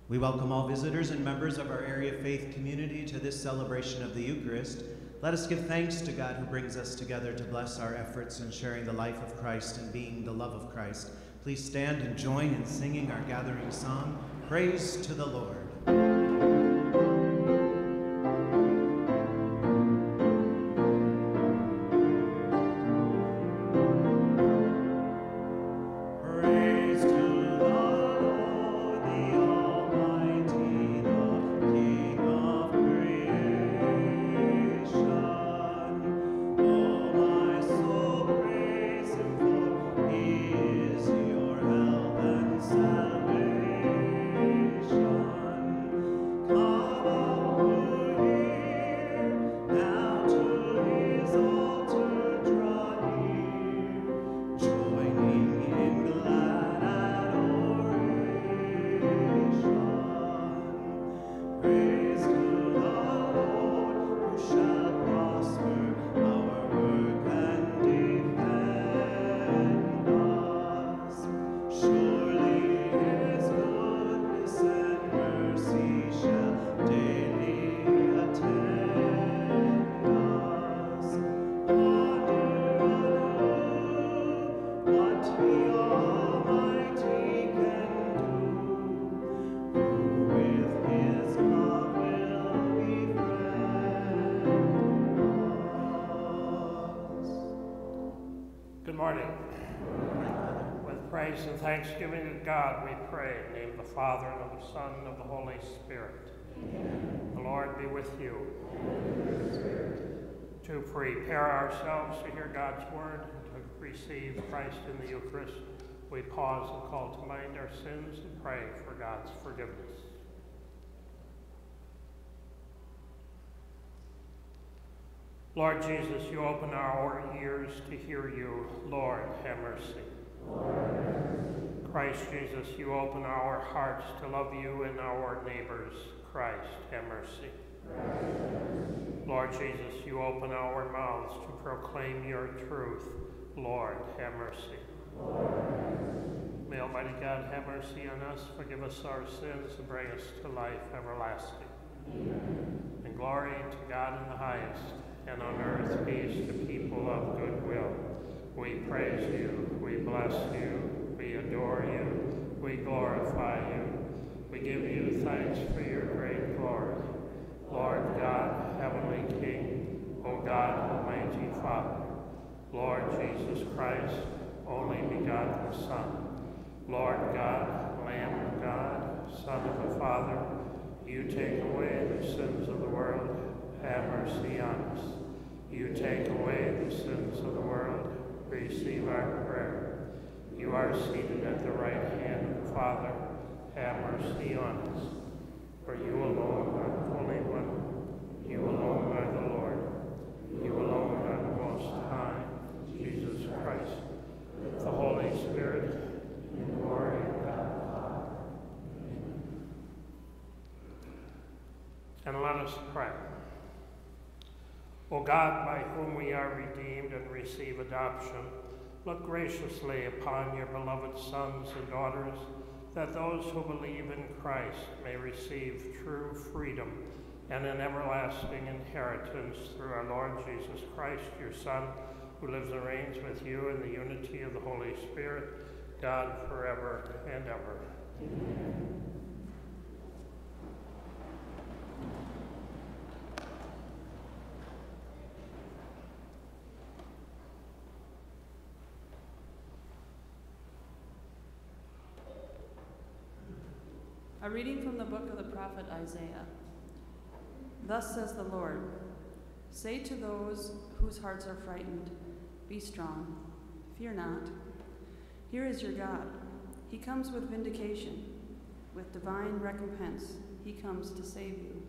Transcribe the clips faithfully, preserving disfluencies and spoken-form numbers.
We welcome all visitors and members of our area faith community to this celebration of the Eucharist. Let us give thanks to God who brings us together to bless our efforts in sharing the life of Christ and being the love of Christ. Please stand and join in singing our gathering song, Praise to the Lord. Praise and thanksgiving to God, we pray, in the name of the Father, and of the Son, and of the Holy Spirit. Amen. The Lord be with you. Amen. To prepare ourselves to hear God's word and to receive Christ in the Eucharist, we pause and call to mind our sins and pray for God's forgiveness. Lord Jesus, you open our ears to hear you. Lord, have mercy. Christ Jesus, you open our hearts to love you and our neighbors. Christ, have mercy. Lord Jesus, you open our mouths to proclaim your truth. Lord, have mercy. May Almighty God have mercy on us, forgive us our sins, and bring us to life everlasting. Amen. And glory to God in the highest, and on earth peace to people of good will. We praise you, we bless you, we adore you, we glorify you. We give you thanks for your great glory. Lord God, heavenly King, O God, almighty Father, Lord Jesus Christ, only begotten Son, Lord God, Lamb of God, Son of the Father, you take away the sins of the world, have mercy on us. You take away the sins of the world, receive our prayer. You are seated at the right hand of the Father. Have mercy on us. For you alone are the Holy One. You alone are the Lord. You alone are the Most High, Jesus Christ. The Holy Spirit, in glory of God the Father. Amen. And let us pray. O God, by whom we are redeemed and receive adoption, look graciously upon your beloved sons and daughters, that those who believe in Christ may receive true freedom and an everlasting inheritance through our Lord Jesus Christ, your Son, who lives and reigns with you in the unity of the Holy Spirit, God forever and ever. Amen. A reading from the book of the prophet Isaiah. Thus says the Lord, say to those whose hearts are frightened, be strong, fear not. Here is your God. He comes with vindication, with divine recompense. He comes to save you.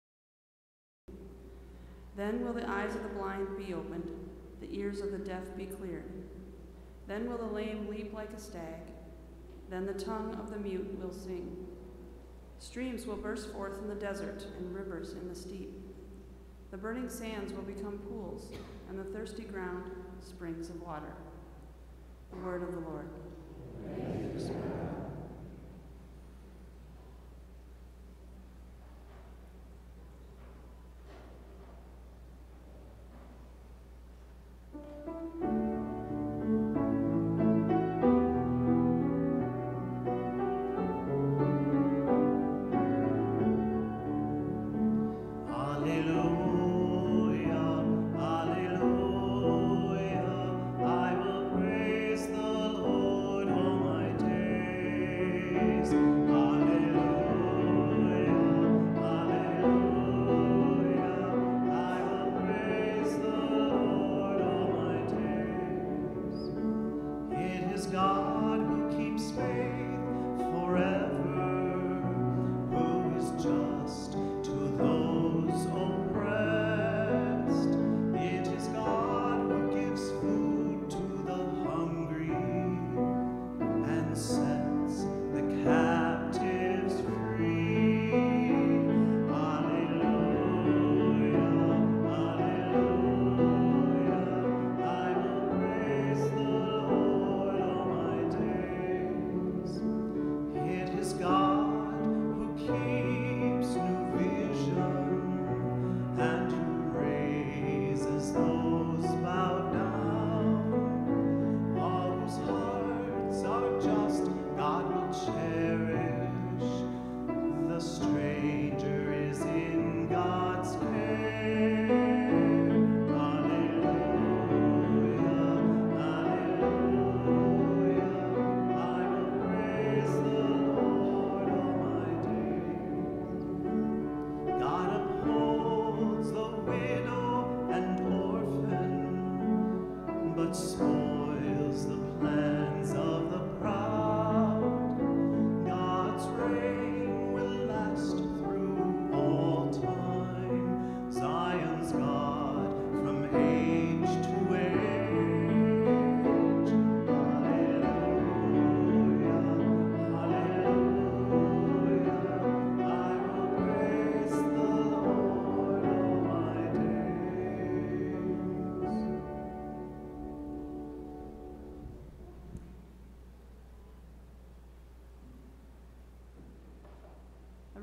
Then will the eyes of the blind be opened, the ears of the deaf be cleared. Then will the lame leap like a stag. Then the tongue of the mute will sing. Streams will burst forth in the desert and rivers in the steppe. The burning sands will become pools, and the thirsty ground springs of water. The word of the Lord. Thanks be to God.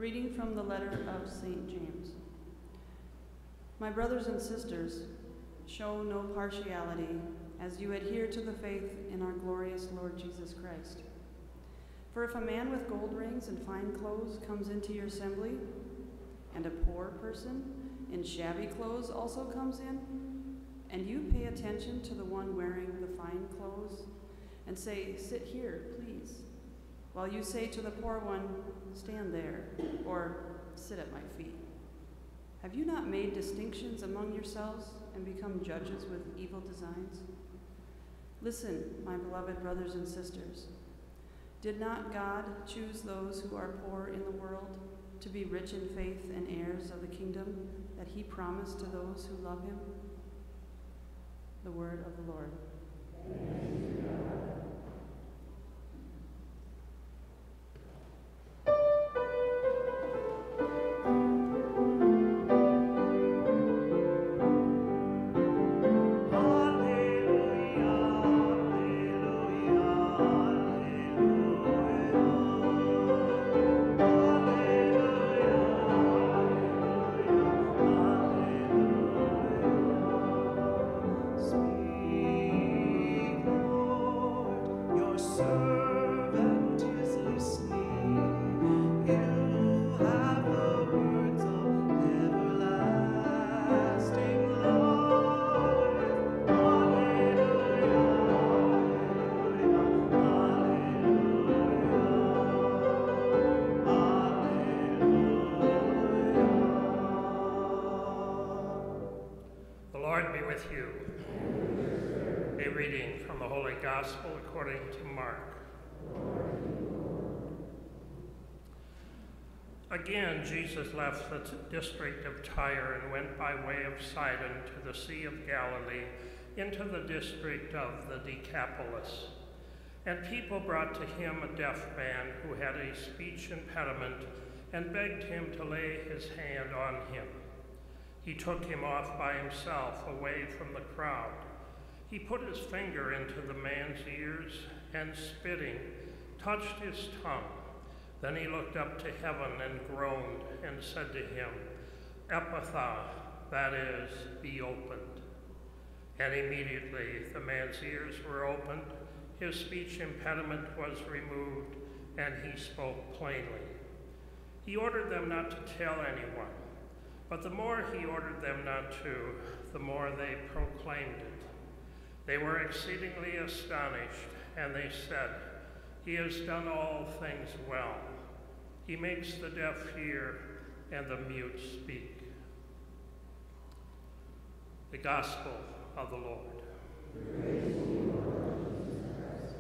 reading from the letter of Saint James. My brothers and sisters, show no partiality as you adhere to the faith in our glorious Lord Jesus Christ. For if a man with gold rings and fine clothes comes into your assembly, and a poor person in shabby clothes also comes in, and you pay attention to the one wearing the fine clothes, and say, "Sit here, please," while you say to the poor one, "Stand there," or "Sit at my feet," have you not made distinctions among yourselves and become judges with evil designs? Listen, my beloved brothers and sisters. Did not God choose those who are poor in the world to be rich in faith and heirs of the kingdom that he promised to those who love him? The word of the Lord. Gospel according to Mark. Again, Jesus left the district of Tyre and went by way of Sidon to the Sea of Galilee, into the district of the Decapolis. And people brought to him a deaf man who had a speech impediment and begged him to lay his hand on him. He took him off by himself, away from the crowd. He put his finger into the man's ears and, spitting, touched his tongue. Then he looked up to heaven and groaned and said to him, "Ephphatha," that is, "be opened." And immediately the man's ears were opened, his speech impediment was removed, and he spoke plainly. He ordered them not to tell anyone, but the more he ordered them not to, the more they proclaimed it. They were exceedingly astonished, and they said, "He has done all things well. He makes the deaf hear and the mute speak." The Gospel of the Lord. Praise to you, Lord Jesus Christ.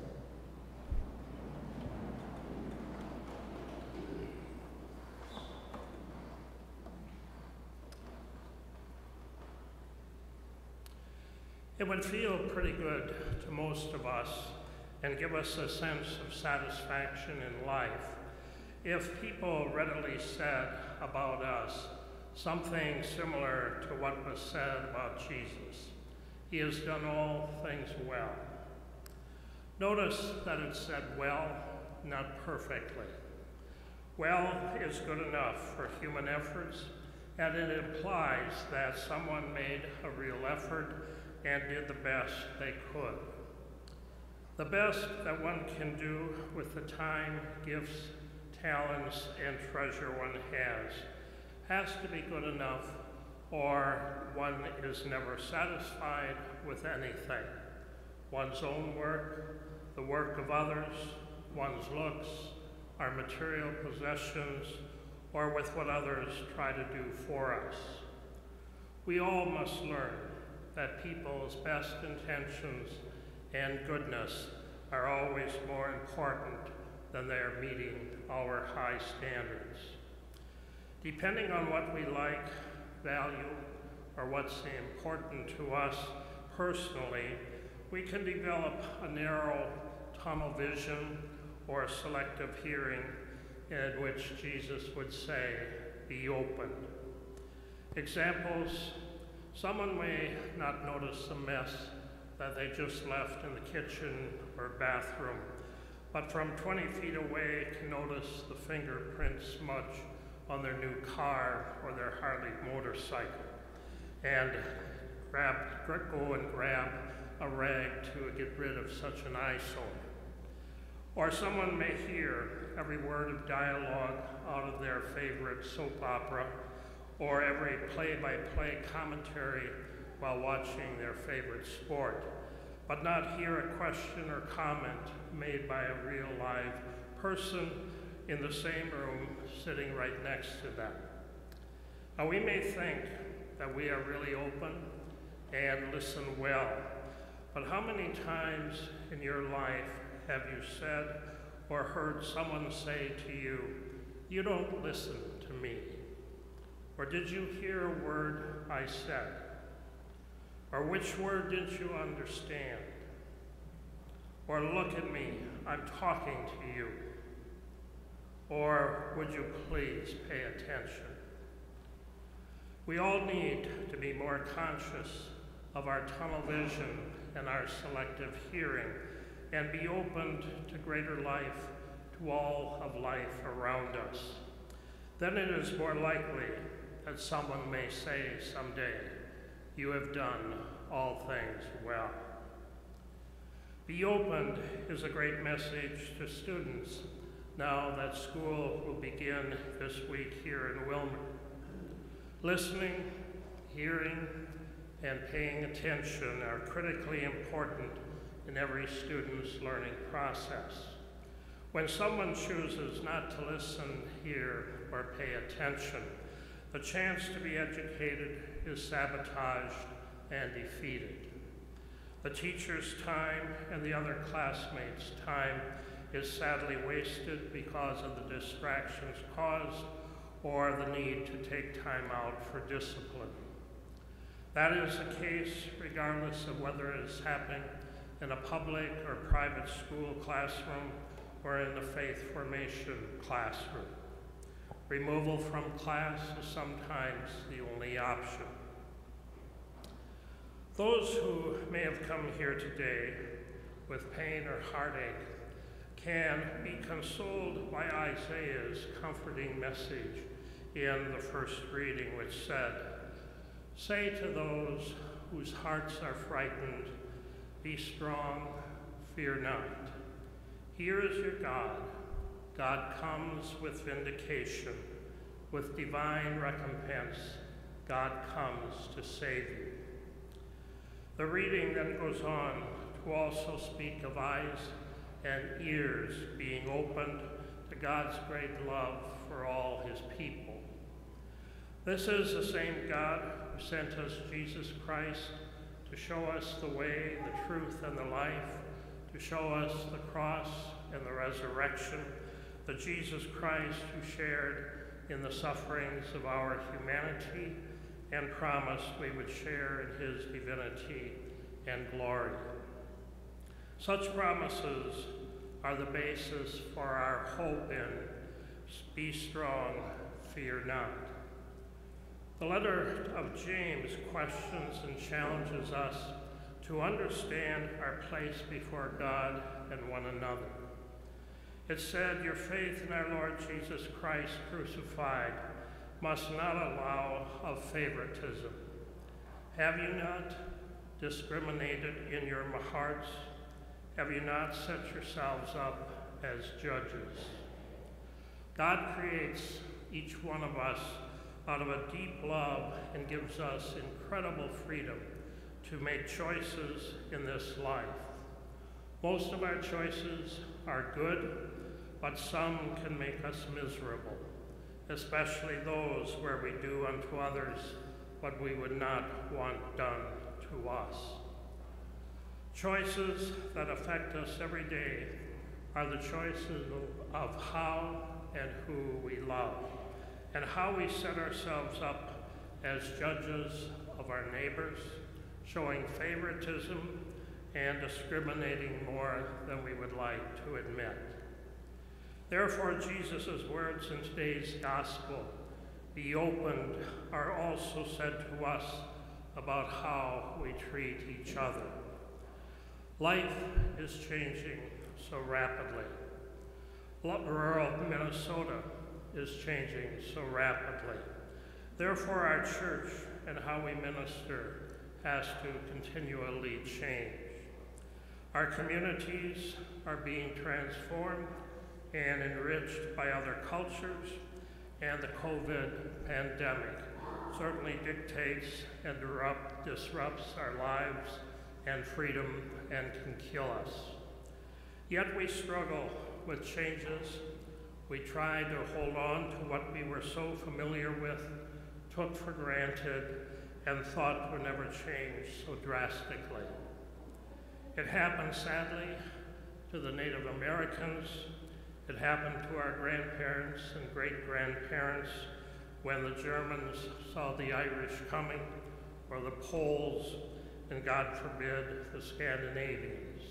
It would feel pretty good to most of us and give us a sense of satisfaction in life if people readily said about us something similar to what was said about Jesus. He has done all things well. Notice that it said well, not perfectly. Well is good enough for human efforts, and it implies that someone made a real effort and did the best they could. The best that one can do with the time, gifts, talents, and treasure one has has to be good enough, or one is never satisfied with anything. One's own work, the work of others, one's looks, our material possessions, or with what others try to do for us. We all must learn that people's best intentions and goodness are always more important than their meeting our high standards. Depending on what we like, value, or what's important to us personally, we can develop a narrow tunnel vision or selective hearing in which Jesus would say, "Be opened." Examples: someone may not notice the mess that they just left in the kitchen or bathroom, but from twenty feet away can notice the fingerprint smudge on their new car or their Harley motorcycle and grab, go and grab a rag to get rid of such an eyesore. Or someone may hear every word of dialogue out of their favorite soap opera or every play-by-play commentary while watching their favorite sport, but not hear a question or comment made by a real live person in the same room sitting right next to them. Now we may think that we are really open and listen well, but how many times in your life have you said or heard someone say to you, "You don't listen to me"? Or did you hear a word I said? Or which word didn't you understand? Or look at me, I'm talking to you. Or would you please pay attention? We all need to be more conscious of our tunnel vision and our selective hearing and be open to greater life, to all of life around us. Then it is more likely that someone may say someday, "You have done all things well." Be open is a great message to students now that school will begin this week here in Wilmer. Listening, hearing, and paying attention are critically important in every student's learning process. When someone chooses not to listen, hear, or pay attention, the chance to be educated is sabotaged and defeated. The teacher's time and the other classmates' time is sadly wasted because of the distractions caused or the need to take time out for discipline. That is the case regardless of whether it is happening in a public or private school classroom or in the faith formation classroom. Removal from class is sometimes the only option. Those who may have come here today with pain or heartache can be consoled by Isaiah's comforting message in the first reading, which said, "Say to those whose hearts are frightened, be strong, fear not. Here is your God. God comes with vindication, with divine recompense. God comes to save you." The reading then goes on to also speak of eyes and ears being opened to God's great love for all his people. This is the same God who sent us Jesus Christ to show us the way, the truth, and the life, to show us the cross and the resurrection, the Jesus Christ who shared in the sufferings of our humanity and promised we would share in his divinity and glory. Such promises are the basis for our hope in "Be strong, fear not." The letter of James questions and challenges us to understand our place before God and one another. It said, "Your faith in our Lord Jesus Christ crucified must not allow of favoritism. Have you not discriminated in your hearts? Have you not set yourselves up as judges?" God creates each one of us out of a deep love and gives us incredible freedom to make choices in this life. Most of our choices are good, but some can make us miserable, especially those where we do unto others what we would not want done to us. Choices that affect us every day are the choices of how and who we love, and how we set ourselves up as judges of our neighbors, showing favoritism and discriminating more than we would like to admit. Therefore, Jesus' words in today's gospel, "Be opened," are also said to us about how we treat each other. Life is changing so rapidly. Rural Minnesota is changing so rapidly. Therefore, our church and how we minister has to continually change. Our communities are being transformed and enriched by other cultures, and the COVID pandemic certainly dictates and disrupt, disrupts our lives and freedom and can kill us. Yet we struggle with changes. We try to hold on to what we were so familiar with, took for granted, and thought would never change so drastically. It happened, sadly, to the Native Americans. It happened to our grandparents and great-grandparents when the Germans saw the Irish coming, or the Poles, and God forbid, the Scandinavians.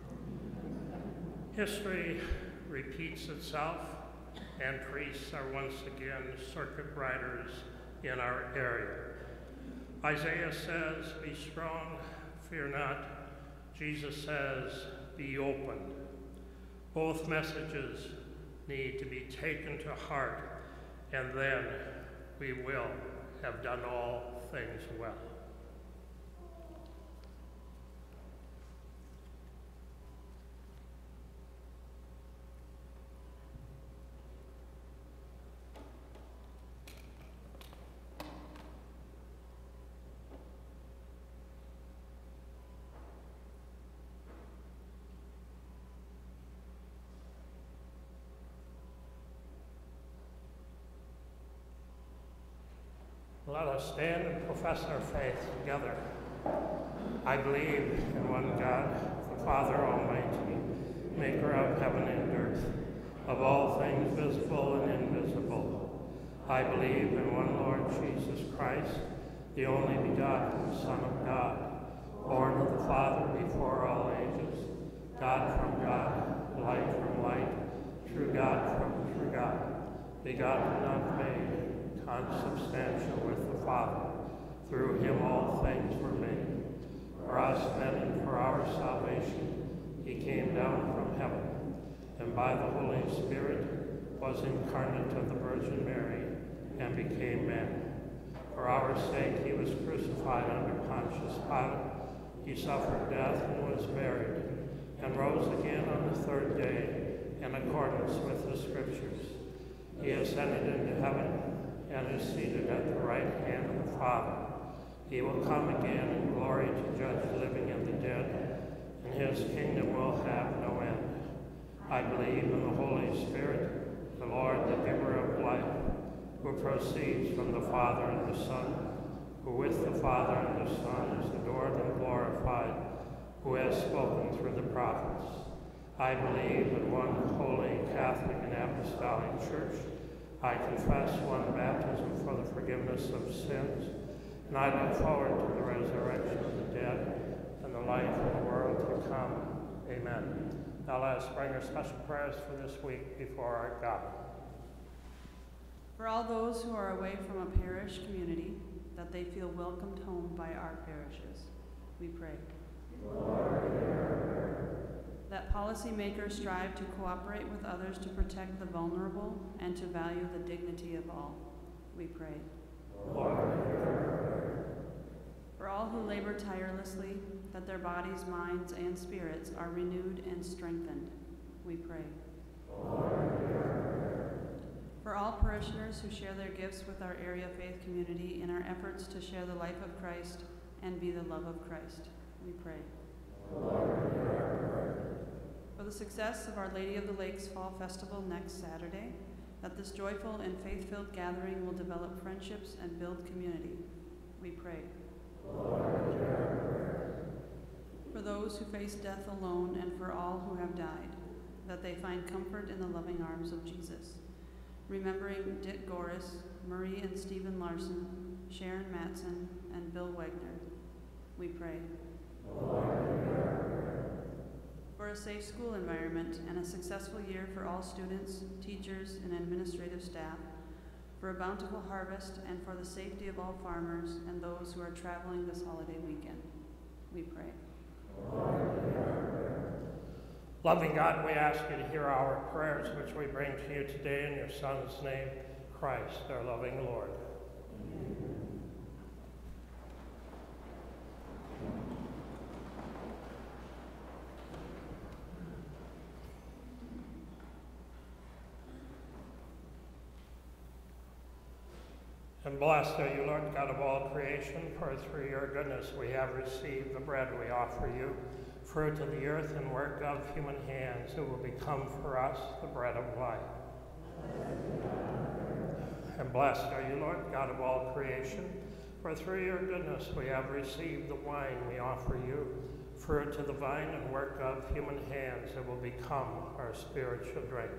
History repeats itself, and priests are once again circuit riders in our area. Isaiah says, "Be strong, fear not." Jesus says, "Be open." Both messages need to be taken to heart, and then we will have done all things well. Let us stand and profess our faith together. I believe in one God, the Father Almighty, maker of heaven and earth, of all things visible and invisible. I believe in one Lord Jesus Christ, the only begotten Son of God, born of the Father before all ages, God from God, light from light, true God from true God, begotten, not made, consubstantial with the Father. Through him all things were made. For us men and for our salvation, he came down from heaven, and by the Holy Spirit was incarnate of the Virgin Mary, and became man. For our sake he was crucified under Pontius Pilate. He suffered death and was buried, and rose again on the third day, in accordance with the Scriptures. He ascended into heaven, and is seated at the right hand of the Father. He will come again in glory to judge the living and the dead, and his kingdom will have no end. I believe in the Holy Spirit, the Lord, the giver of life, who proceeds from the Father and the Son, who with the Father and the Son is adored and glorified, who has spoken through the prophets. I believe in one holy, Catholic, and Apostolic Church. I confess one baptism for the forgiveness of sins, and I look forward to the resurrection of the dead and the life of the world to come. Amen. Now let us bring our special prayers for this week before our God. For all those who are away from a parish community, that they feel welcomed home by our parishes, we pray. Lord, that policymakers strive to cooperate with others to protect the vulnerable and to value the dignity of all, we pray. Lord. For all who labor tirelessly, that their bodies, minds, and spirits are renewed and strengthened, we pray. Lord. For all parishioners who share their gifts with our area faith community in our efforts to share the life of Christ and be the love of Christ, we pray. Lord. For the success of Our Lady of the Lakes Fall Festival next Saturday, that this joyful and faith-filled gathering will develop friendships and build community, we pray. Lord. For those who face death alone and for all who have died, that they find comfort in the loving arms of Jesus. Remembering Dick Goris, Marie and Stephen Larson, Sharon Matson, and Bill Wegner, we pray. Lord. For a safe school environment and a successful year for all students, teachers, and administrative staff, for a bountiful harvest, and for the safety of all farmers and those who are traveling this holiday weekend, we pray. Loving God, we ask you to hear our prayers, which we bring to you today in your Son's name, Christ, our loving Lord. Amen. And blessed are you, Lord God of all creation, for through your goodness we have received the bread we offer you, fruit of the earth and work of human hands, who will become for us the bread of life. And blessed are you, Lord God of all creation, for through your goodness we have received the wine we offer you, fruit of the vine and work of human hands, that will become our spiritual drink.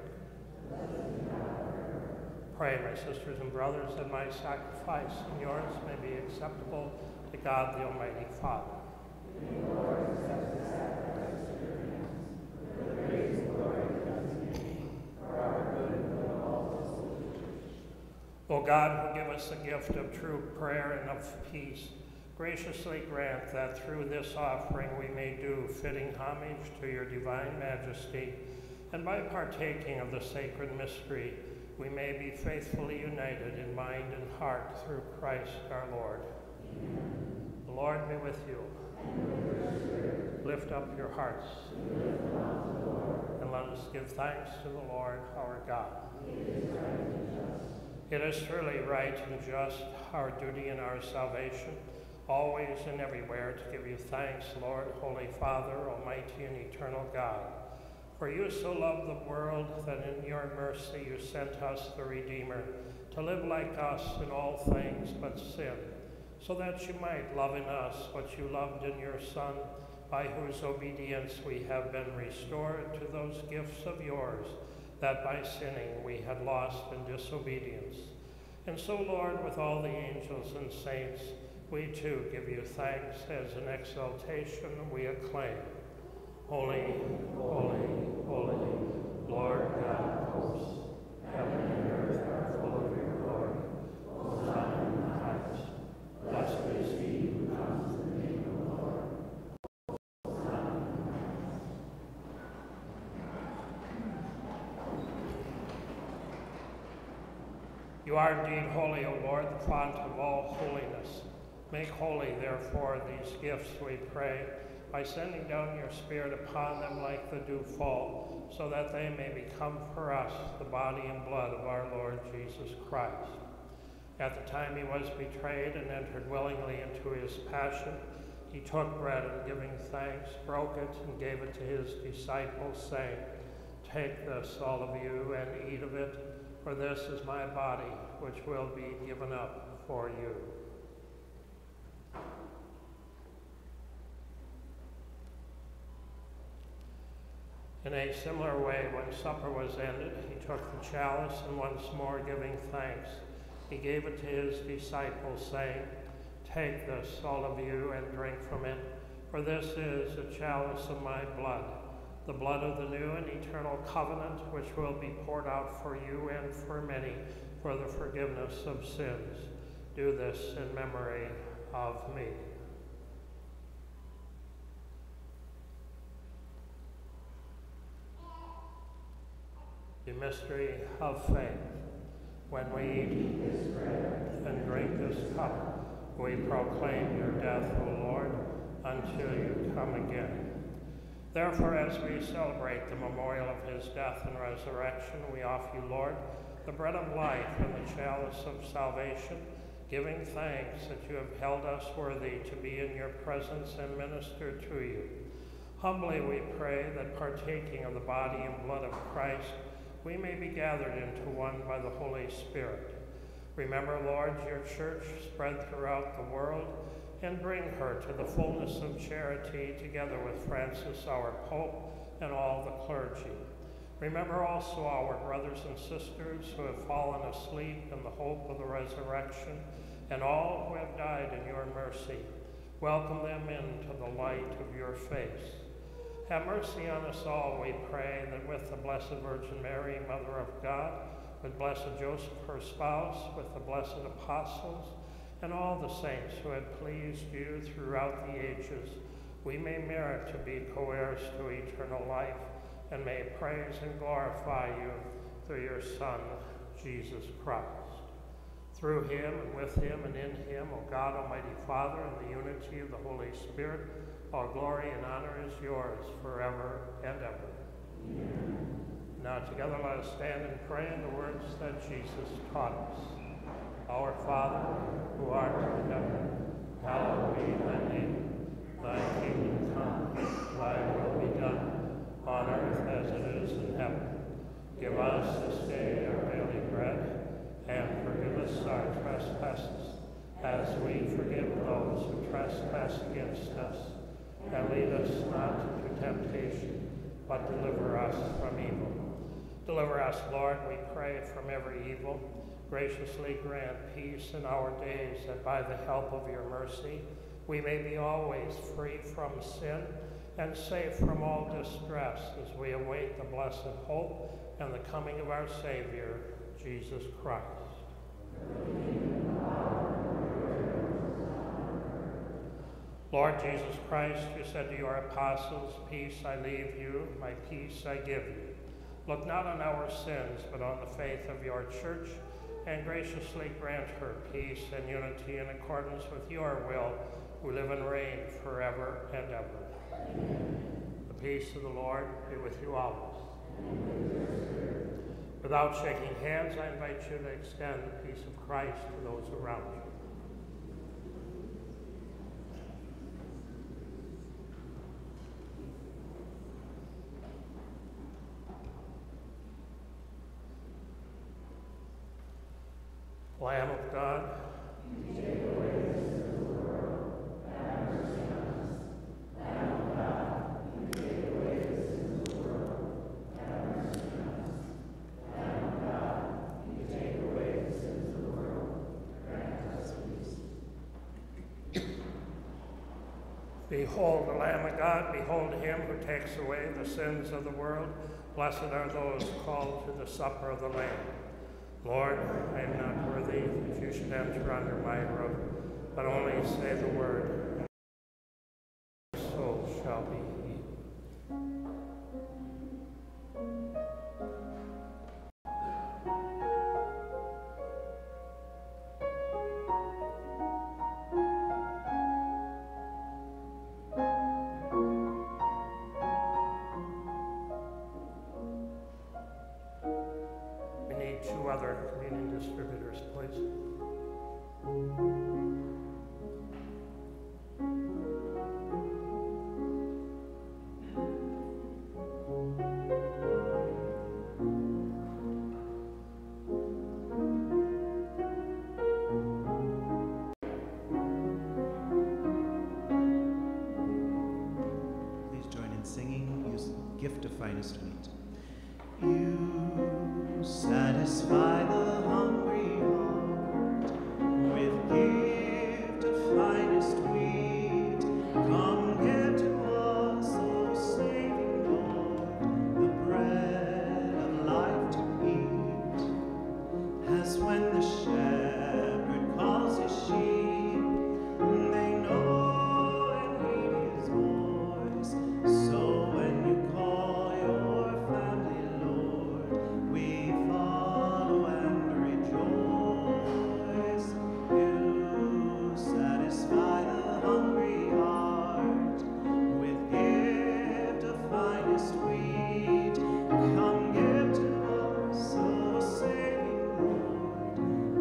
Pray, my sisters and brothers, that my sacrifice and yours may be acceptable to God the Almighty Father. May the Lord accept the sacrifice of your hands, for the praise and glory of his name, for our good and good of all his holy church. O God, who give us the gift of true prayer and of peace, graciously grant that through this offering we may do fitting homage to your divine majesty, and by partaking of the sacred mystery, we may be faithfully united in mind and heart through Christ our Lord. Amen. The Lord be with you. And with your spirit. Lift up your hearts. We lift them up to the Lord. And let us give thanks to the Lord our God. It is right and just. It is truly right and just, our duty and our salvation, always and everywhere to give you thanks, Lord, Holy Father, Almighty and eternal God. For you so loved the world that in your mercy you sent us the Redeemer, to live like us in all things but sin, so that you might love in us what you loved in your Son, by whose obedience we have been restored to those gifts of yours that by sinning we had lost in disobedience. And so, Lord, with all the angels and saints, we too give you thanks. As an exaltation we acclaim. Holy, holy, holy, Lord God of hosts, heaven and earth are full of your glory. Hosanna in the highest. Blessed is he who comes in the name of the Lord. Hosanna in the highest. You are indeed holy, O Lord, the font of all holiness. Make holy, therefore, these gifts, we pray, by sending down your Spirit upon them like the dewfall, so that they may become for us the body and blood of our Lord Jesus Christ. At the time he was betrayed and entered willingly into his passion, he took bread and, giving thanks, broke it and gave it to his disciples, saying, "Take this, all of you, and eat of it, for this is my body, which will be given up for you." In a similar way, when supper was ended, he took the chalice, and once more giving thanks, he gave it to his disciples, saying, "Take this, all of you, and drink from it, for this is a chalice of my blood, the blood of the new and eternal covenant, which will be poured out for you and for many for the forgiveness of sins. Do this in memory of me." The mystery of faith. When we eat this bread and drink this cup, we proclaim your death, O Lord, until you come again. Therefore, as we celebrate the memorial of his death and resurrection, we offer you, Lord, the bread of life and the chalice of salvation, giving thanks that you have held us worthy to be in your presence and minister to you. Humbly we pray that, partaking of the body and blood of Christ, we may be gathered into one by the Holy Spirit. Remember, Lord, your church spread throughout the world, and bring her to the fullness of charity, together with Francis, our Pope, and all the clergy. Remember also our brothers and sisters who have fallen asleep in the hope of the resurrection, and all who have died in your mercy. Welcome them into the light of your face. Have mercy on us all, we pray, that with the Blessed Virgin Mary, Mother of God, with Blessed Joseph, her spouse, with the blessed apostles, and all the saints who have pleased you throughout the ages, we may merit to be co-heirs to eternal life, and may praise and glorify you through your Son, Jesus Christ. Through him, and with him, and in him, O God, Almighty Father, in the unity of the Holy Spirit, all glory and honor is yours forever and ever. Amen. Now together let us stand and pray in the words that Jesus taught us. Our Father, who art in heaven, hallowed be thy name. Thy kingdom come, thy will be done, on earth as it is in heaven. Give us this day our daily bread, and forgive us our trespasses, as we forgive those who trespass against us. And lead us not into temptation, but deliver us from evil. Deliver us, Lord, we pray, from every evil. Graciously grant peace in our days, that by the help of your mercy, we may be always free from sin and safe from all distress, as we await the blessed hope and the coming of our Savior, Jesus Christ. Lord Jesus Christ, you said to your apostles, peace I leave you, my peace I give you. Look not on our sins, but on the faith of your church, and graciously grant her peace and unity in accordance with your will, who live and reign forever and ever. Amen. The peace of the Lord be with you always. Amen. Without shaking hands, I invite you to extend the peace of Christ to those around you. Lamb of God, you take away the sins of the world, have mercy on us. Lamb of God, you take away the sins of the world, have mercy on us. Lamb of God, you take away the sins of the world, grant us peace. Behold the Lamb of God, behold him who takes away the sins of the world. Blessed are those called to the supper of the Lamb. Lord, I am not worthy that you should enter under my roof, but only say the word, and my soul shall be healed. Two other communion distributors, please. Please join in singing Use Gift of Finest Wheat. You satisfy the hungry heart with gift of finest wheat. Come give to us, O saving Lord, the bread of life to eat. As when the shepherd calls his sheep, they know and heed his voice. So when you call your family, we follow and rejoice. You satisfy the hungry heart with gift of finest wheat. Come give to us, O saving Lord,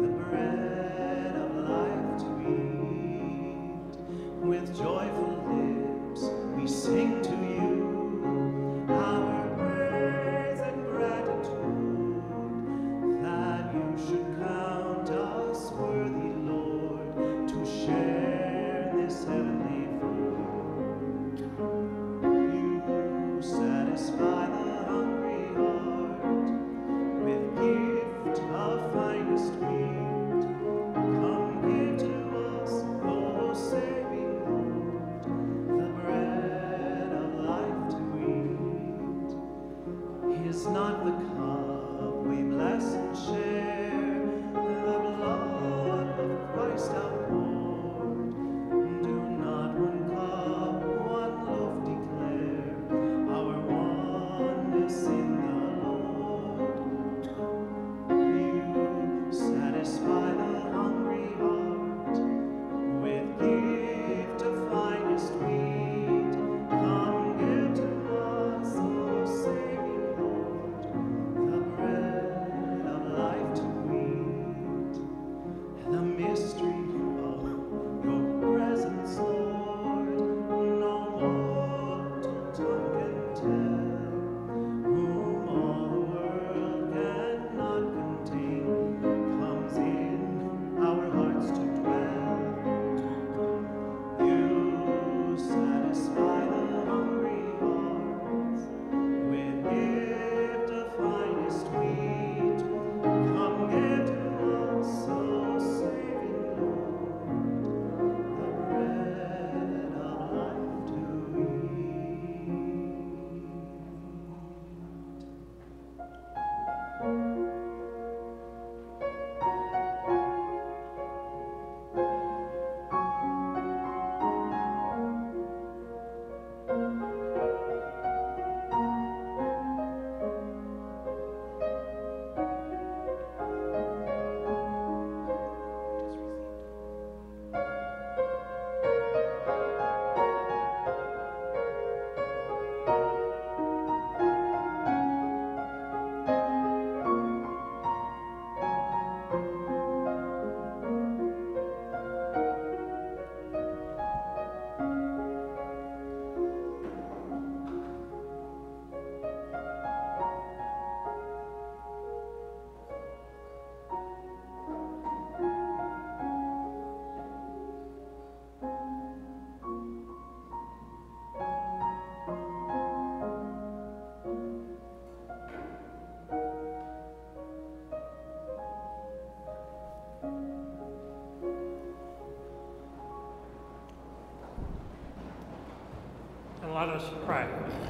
us pray.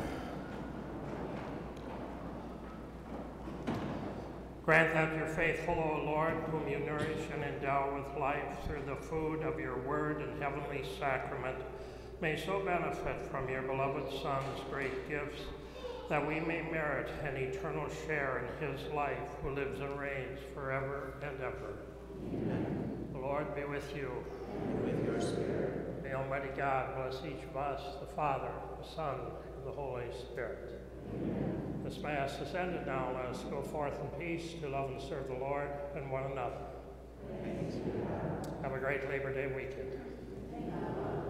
Grant that your faithful, O Lord, whom you nourish and endow with life through the food of your word and heavenly sacrament, may so benefit from your beloved Son's great gifts, that we may merit an eternal share in his life, who lives and reigns forever and ever. Amen. The Lord be with you. And with your spirit. May Almighty God bless each of us, the Father, the Son, and the Holy Spirit. Amen. This Mass is ended now. Let us go forth in peace to love and serve the Lord and one another. Have a great Labor Day weekend.